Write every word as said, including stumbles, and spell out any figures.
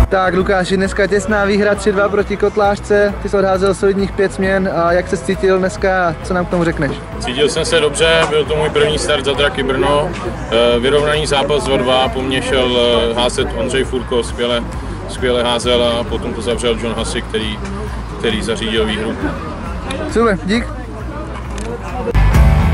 Tak Lukáši, dneska těsná výhra tři dva proti Kotlářce, ty jsi odházel solidních pět směn a jak se cítil dneska, co nám k tomu řekneš? Cítil jsem se dobře, byl to můj první start za Draky Brno, vyrovnaný zápas dva dva, po mně šel házet Ondřej Furko, skvěle, skvěle házel a potom to zavřel John Hussey, který, který zařídil výhru. Super, dík.